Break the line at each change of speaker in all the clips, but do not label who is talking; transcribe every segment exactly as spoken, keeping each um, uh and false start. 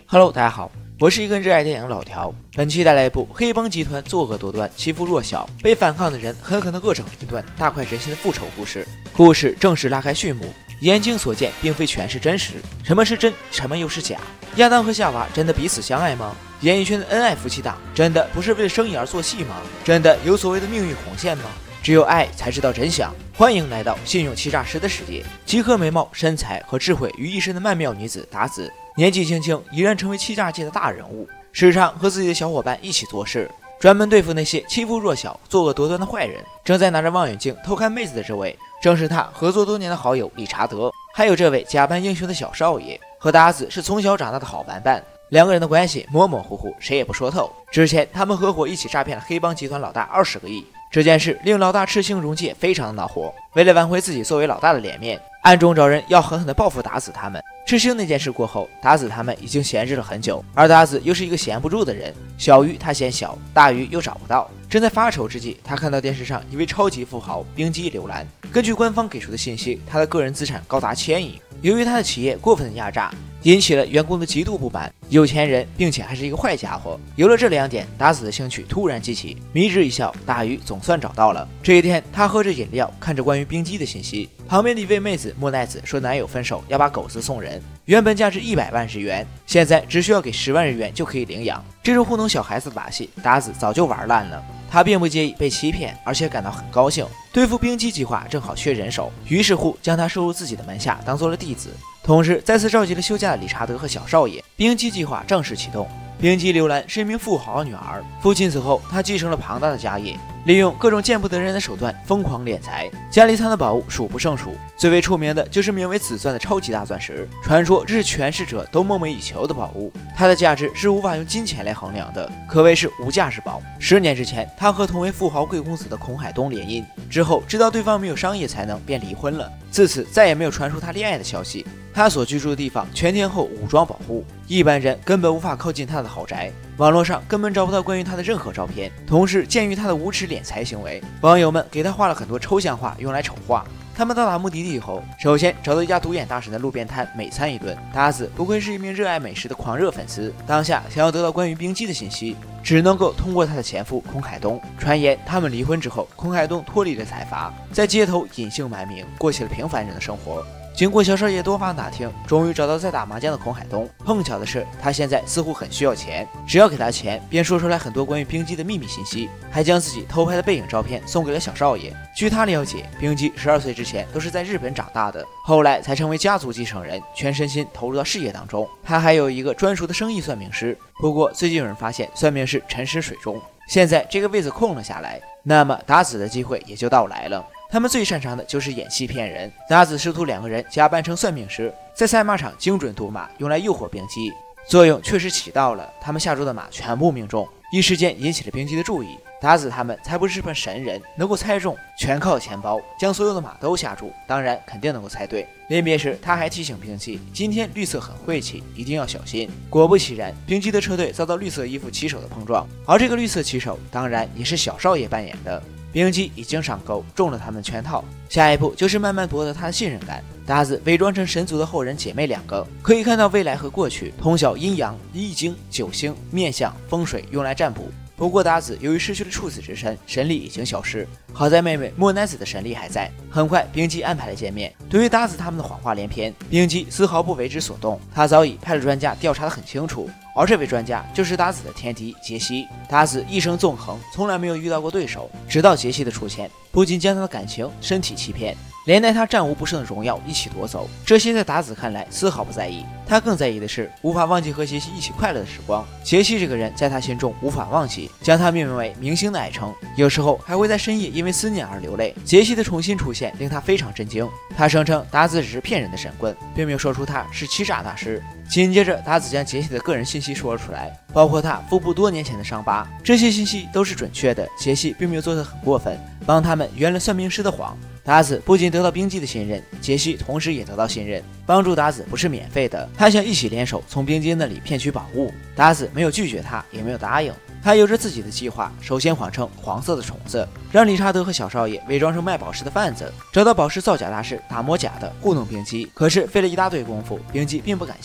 Hello， 大家好，我是一个热爱电影老条。本期带来一部黑帮集团作恶多端、欺负弱小，被反抗的人狠狠地恶整了一顿，大快人心的复仇故事。故事正式拉开序幕，眼睛所见并非全是真实，什么是真，什么又是假？亚当和夏娃真的彼此相爱吗？演艺圈的恩爱夫妻档真的不是为了生意而做戏吗？真的有所谓的命运红线吗？只有爱才知道真相。欢迎来到信用欺诈师的世界。集合美貌、身材和智慧于一身的曼妙女子达子，年纪轻轻已然成为欺诈界的大人物，时常和自己的小伙伴一起做事，专门对付那些欺负弱小、作恶多端的坏人。正在拿着望远镜偷看妹子的这位，正是他合作多年的好友理查德，还有这位假扮英雄的小少爷，和达子是从小长大的好玩伴。两个人的关系模模糊糊，谁也不说透。之前他们合伙一起诈骗了黑帮集团老大二十个亿，这件事令老大赤星荣介非常的恼火。为了挽回自己作为老大的脸面，暗中找人要狠狠地报复达子他们。赤星那件事过后，达子他们已经闲置了很久，而达子又是一个闲不住的人。小鱼他嫌小，大鱼又找不到。正在发愁之际，他看到电视上一位超级富豪冰姬刘兰。根据官方给出的信息，他的个人资产高达千亿。由于他的企业过分的压榨，引起了员工的极度不满。有钱人，并且还是一个坏家伙。有了这两点，达子的兴趣突然激起。迷之一笑，大鱼总算找到了。这一天，他喝着饮料，看着关于冰姬的信息。旁边的一位妹子莫奈子说，男友分手要把狗子送人，原本价值一百万日元，现在只需要给十万日元就可以领养。这种糊弄小孩子的把戏，达子早就玩烂了。他并不介意被欺骗，而且感到很高兴。对付冰姬计划正好缺人手，于是乎将他收入自己的门下，当做了弟子。同时再次召集了休假的理查德和小少爷，冰姬计划正式启动。冰姬刘兰是一名富豪女儿，父亲死后，她继承了庞大的家业，利用各种见不得人的手段疯狂敛财，家里藏的宝物数不胜数。最为出名的就是名为紫钻的超级大钻石，传说这是全世者都梦寐以求的宝物，它的价值是无法用金钱来衡量的，可谓是无价之宝。十年之前，他和同为富豪贵公子的孔海东联姻之后，知道对方没有商业才能，便离婚了。自此再也没有传出他恋爱的消息。他所居住的地方全天候武装保护，一般人根本无法靠近他的豪宅，网络上根本找不到关于他的任何照片。同时，鉴于他的无耻敛财行为，网友们给他画了很多抽象画用来丑化。他们到达目的地后，首先找到一家独眼大神的路边摊美餐一顿。达子不愧是一名热爱美食的狂热粉丝，当下想要得到关于冰姬的信息，只能够通过他的前夫孔海东。传言他们离婚之后，孔海东脱离了财阀，在街头隐姓埋名，过起了平凡人的生活。经过小少爷多方打听，终于找到在打麻将的孔海东。碰巧的是，他现在似乎很需要钱，只要给他钱，便说出来很多关于冰姬的秘密信息，还将自己偷拍的背影照片送给了小少爷。据他了解，冰姬十二岁之前都是在日本长大的，后来才成为家族继承人，全身心投入到事业当中。他还有一个专属的生意算命师，不过最近有人发现算命师沉尸水中，现在这个位子空了下来，那么达子的机会也就到来了。他们最擅长的就是演戏骗人。达子师徒两个人假扮成算命师，在赛马场精准赌马，用来诱惑冰姬，作用确实起到了，他们下注的马全部命中，一时间引起了冰姬的注意。达子他们才不是本神人，能够猜中全靠钱包，将所有的马都下注，当然肯定能够猜对。临别时他还提醒冰姬，今天绿色很晦气，一定要小心。果不其然，冰姬的车队遭到绿色衣服骑手的碰撞，而这个绿色骑手当然也是小少爷扮演的。冰姬已经上钩，中了他们圈套，下一步就是慢慢博得他的信任感。达子伪装成神族的后人姐妹两个，可以看到未来和过去，通晓阴阳、易经、九星、面相、风水，用来占卜。不过达子由于失去了处子之身，神力已经消失，好在妹妹莫奈子的神力还在。很快冰姬安排了见面，对于达子他们的谎话连篇，冰姬丝毫不为之所动。他早已派了专家调查得很清楚，而这位专家就是达子的天敌杰西。达子一生纵横，从来没有遇到过对手，直到杰西的出现，不仅将他的感情、身体欺骗，连带他战无不胜的荣耀一起夺走。这些在达子看来丝毫不在意，他更在意的是无法忘记和杰西一起快乐的时光。杰西这个人在他心中无法忘记，将他命名为明星的爱称，有时候还会在深夜因为思念而流泪。杰西的重新出现令他非常震惊，他声称达子只是骗人的神棍，并没有说出他是欺诈大师。紧接着达子将杰西的个人信息说了出来，包括他腹部多年前的伤疤，这些信息都是准确的。杰西并没有做得很过分，帮他们圆了算命师的谎。达子不仅得到冰姬的信任，杰西同时也得到信任。帮助达子不是免费的，他想一起联手从冰姬那里骗取宝物。达子没有拒绝他，也没有答应。他有着自己的计划，首先谎称黄色的虫子，让理查德和小少爷伪装成卖宝石的贩子，找到宝石造假大师打磨假的，糊弄冰姬。可是费了一大堆功夫，冰姬并不感兴趣，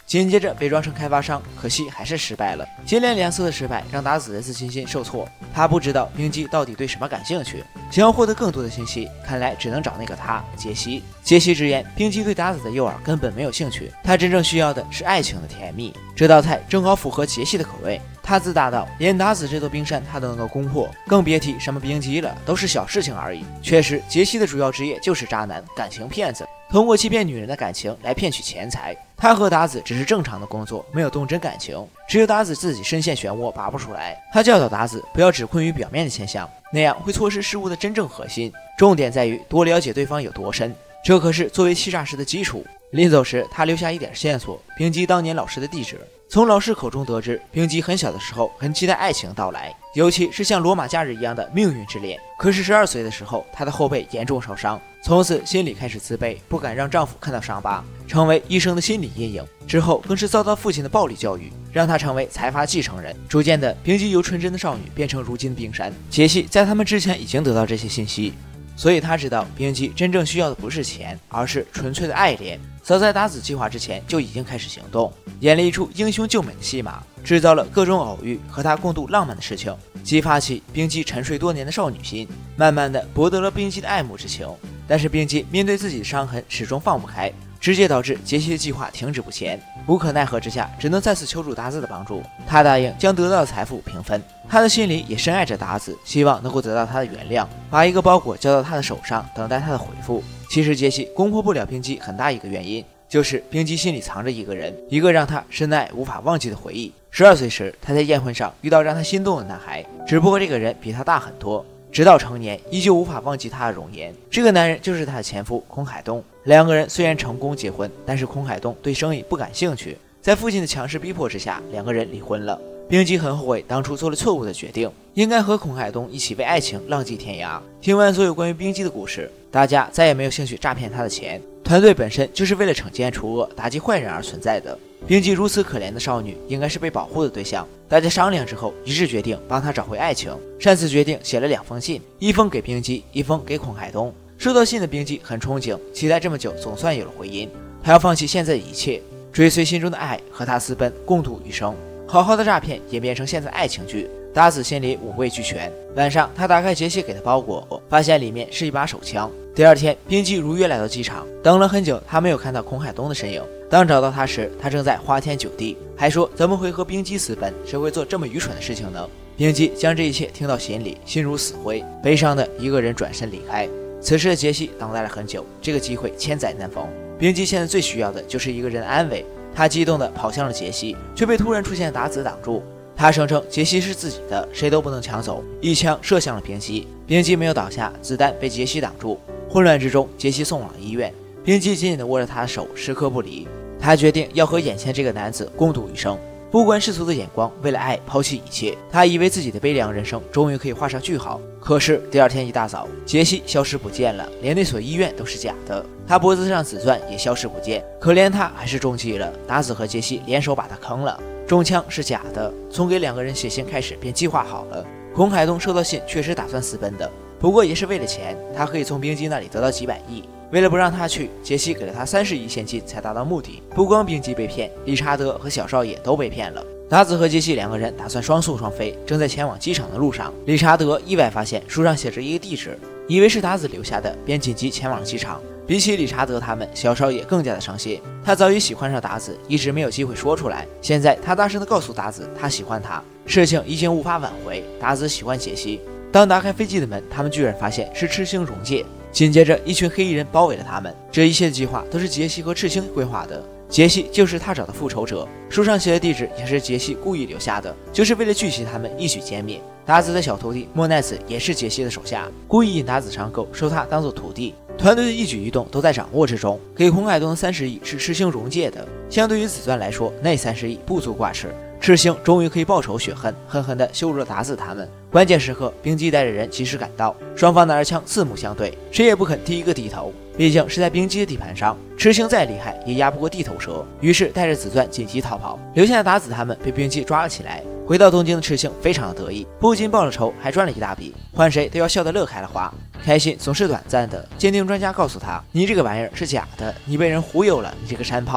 紧接着被装成开发商，可惜还是失败了。接连两次的失败让达子的自信心受挫，他不知道冰姬到底对什么感兴趣，想要获得更多的信息，看来只能找那个他杰西。杰西直言，冰姬对达子的诱饵根本没有兴趣，他真正需要的是爱情的甜蜜。这道菜正好符合杰西的口味。他自大到连达子这座冰山他都能够攻破，更别提什么冰姬了，都是小事情而已。确实，杰西的主要职业就是渣男、感情骗子，通过欺骗女人的感情来骗取钱财。他和达子只是正常的工作，没有动真感情，只有达子自己深陷漩涡拔不出来。他教导达子不要只困于表面的现象，那样会错失事物的真正核心。重点在于多了解对方有多深，这可是作为欺诈师的基础。临走时，他留下一点线索：冰姬当年老师的地址。从老师口中得知，冰姬很小的时候很期待爱情到来，尤其是像罗马假日一样的命运之恋。可是十二岁的时候，她的后背严重受伤，从此心里开始自卑，不敢让丈夫看到伤疤，成为一生的心理阴影。之后更是遭到父亲的暴力教育，让她成为财阀继承人。逐渐的，冰姬由纯真的少女变成如今的冰山。杰西在他们之前已经得到这些信息，所以他知道冰姬真正需要的不是钱，而是纯粹的爱恋。早在达子计划之前就已经开始行动，演了一出英雄救美的戏码，制造了各种偶遇和他共度浪漫的事情，激发起冰姬沉睡多年的少女心，慢慢的博得了冰姬的爱慕之情。但是冰姬面对自己的伤痕始终放不开，直接导致杰西的计划停止不前。无可奈何之下，只能再次求助达子的帮助。他答应将得到的财富平分，他的心里也深爱着达子，希望能够得到他的原谅，把一个包裹交到他的手上，等待他的回复。其实杰西攻破不了冰姬很大一个原因，就是冰姬心里藏着一个人，一个让他深爱无法忘记的回忆。十二岁时，他在宴会上遇到让他心动的男孩，只不过这个人比他大很多。直到成年，依旧无法忘记他的容颜。这个男人就是他的前夫孔海东。两个人虽然成功结婚，但是孔海东对生意不感兴趣，在父亲的强势逼迫之下，两个人离婚了。冰姬很后悔当初做了错误的决定，应该和孔海东一起为爱情浪迹天涯。听完所有关于冰姬的故事，大家再也没有兴趣诈骗他的钱。团队本身就是为了惩奸除恶、打击坏人而存在的。冰姬如此可怜的少女，应该是被保护的对象。大家商量之后，一致决定帮她找回爱情。擅自决定写了两封信，一封给冰姬，一封给孔海东。收到信的冰姬很憧憬，期待这么久总算有了回音。她要放弃现在的一切，追随心中的爱，和他私奔，共度余生。好好的诈骗演变成现在爱情剧，达子心里五味俱全。晚上，他打开杰西给的包裹，发现里面是一把手枪。第二天，冰姬如约来到机场，等了很久，他没有看到孔海东的身影。当找到他时，他正在花天酒地，还说怎么会和冰姬私奔，谁会做这么愚蠢的事情呢？冰姬将这一切听到心里，心如死灰，悲伤的一个人转身离开。此时的杰西等待了很久，这个机会千载难逢。冰姬现在最需要的就是一个人安慰。他激动地跑向了杰西，却被突然出现的达子挡住。他声称杰西是自己的，谁都不能抢走，一枪射向了冰姬。冰姬没有倒下，子弹被杰西挡住。混乱之中，杰西送往了医院。冰姬紧紧地握着他的手，时刻不离。他决定要和眼前这个男子共度余生，不管世俗的眼光，为了爱抛弃一切。他以为自己的悲凉人生终于可以画上句号。可是第二天一大早，杰西消失不见了，连那所医院都是假的。他脖子上紫钻也消失不见，可怜他还是中计了。达子和杰西联手把他坑了。中枪是假的，从给两个人写信开始便计划好了。孔海东收到信确实打算私奔的，不过也是为了钱，他可以从冰姬那里得到几百亿。为了不让他去，杰西给了他三十亿现金才达到目的。不光冰姬被骗，理查德和小少爷都被骗了。达子和杰西两个人打算双宿双飞，正在前往机场的路上，理查德意外发现书上写着一个地址，以为是达子留下的，便紧急前往机场。比起理查德他们，小少爷更加的伤心。他早已喜欢上达子，一直没有机会说出来。现在他大声地告诉达子，他喜欢他，事情已经无法挽回。达子喜欢杰西。当打开飞机的门，他们居然发现是赤星荣介。紧接着，一群黑衣人包围了他们。这一切的计划都是杰西和赤星规划的。杰西就是他找的复仇者，书上写的地址也是杰西故意留下的，就是为了聚集他们一举歼灭。达子的小徒弟莫奈子也是杰西的手下，故意引达子上钩，收他当做徒弟。团队的一举一动都在掌握之中。给孔海东的三十亿是赤星荣介的，相对于子钻来说，那三十亿不足挂齿。赤星终于可以报仇雪恨，狠狠地羞辱了达子他们。关键时刻，冰姬带着人及时赶到，双方拿着枪四目相对，谁也不肯第一个低头。毕竟是在冰姬的地盘上，赤星再厉害也压不过地头蛇。于是带着子钻紧急逃跑，留下的达子他们被冰姬抓了起来。回到东京的赤星非常的得意，不仅报了仇，还赚了一大笔，换谁都要笑得乐开了花。开心总是短暂的，鉴定专家告诉他，你这个玩意儿是假的，你被人忽悠了，你这个山炮。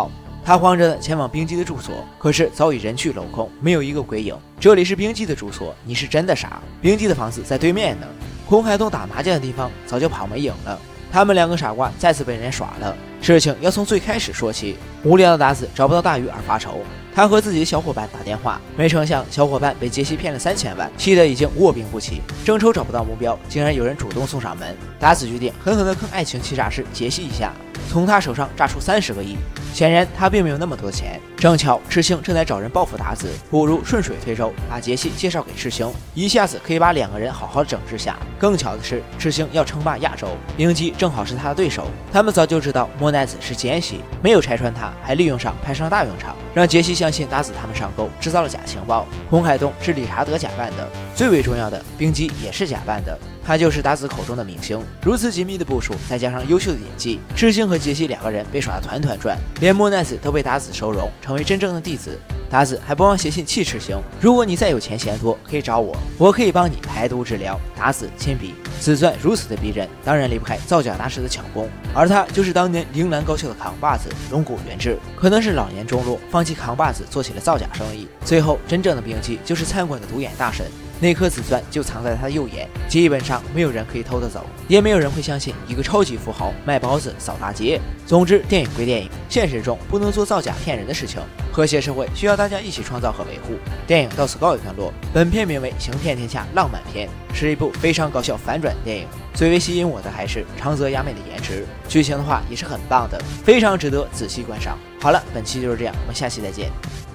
他慌着的前往冰姬的住所，可是早已人去楼空，没有一个鬼影。这里是冰姬的住所，你是真的傻？冰姬的房子在对面呢，孔海东打麻将的地方早就跑没影了。他们两个傻瓜再次被人耍了。事情要从最开始说起。无聊的达子找不到大鱼而发愁，他和自己的小伙伴打电话，没成想小伙伴被杰西骗了三千万，气得已经卧病不起。正愁找不到目标，竟然有人主动送上门。达子决定狠狠地坑爱情欺诈师杰西一下，从他手上榨出三十个亿。显然他并没有那么多钱。正巧赤星正在找人报复达子，不如顺水推舟，把杰西介绍给赤星，一下子可以把两个人好好整治下。更巧的是，赤星要称霸亚洲，冰姬正好是他的对手。他们早就知道莫奈子是奸细，没有拆穿他，还利用上派上大用场，让杰西相信达子他们上钩，制造了假情报。孔海东是理查德假扮的，最为重要的，冰姬也是假扮的。他就是达子口中的明星。如此紧密的部署，再加上优秀的演技，赤星和杰西两个人被耍得团团转，连莫奈子都被达子收容，成为真正的弟子。达子还不忘写信气赤星，如果你再有钱嫌多，可以找我，我可以帮你排毒治疗。达子亲笔，此钻如此的逼真，当然离不开造假大师的巧功，而他就是当年铃兰高校的扛把子龙谷元志。可能是老年中落，放弃扛把子，做起了造假生意。最后真正的兵器就是餐馆的独眼大神。那颗紫钻就藏在他的右眼，基本上没有人可以偷得走，也没有人会相信一个超级富豪卖包子扫大街。总之，电影归电影，现实中不能做造假骗人的事情。和谐社会需要大家一起创造和维护。电影到此告一段落。本片名为《行骗天下浪漫篇》，是一部非常搞笑反转的电影。最为吸引我的还是长泽雅美的颜值，剧情的话也是很棒的，非常值得仔细观赏。好了，本期就是这样，我们下期再见。